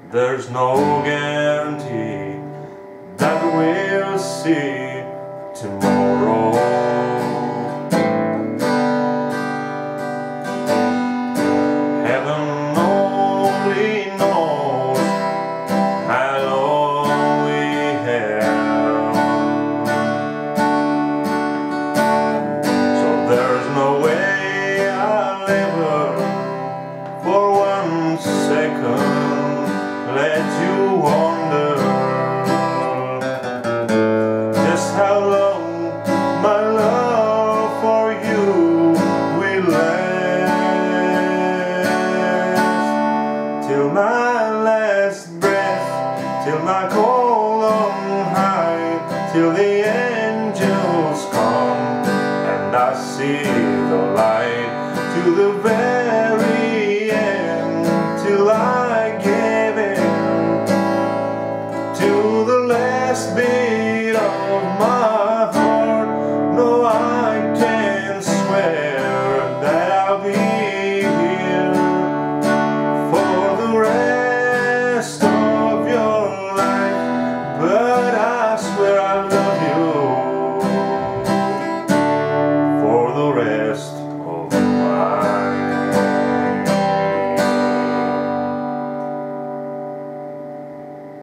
There's no guarantee that we'll see tomorrow. Heaven only knows how long we have, so there's no way I'll ever for 1 second let you wonder just how long my love for you will last. Till my last breath, till my call on high, till the angels come and I see the light to the very end, till I give in to the last beat of my heart. No, I can swear that I'll be here for the rest of your life, but I swear I love you for the rest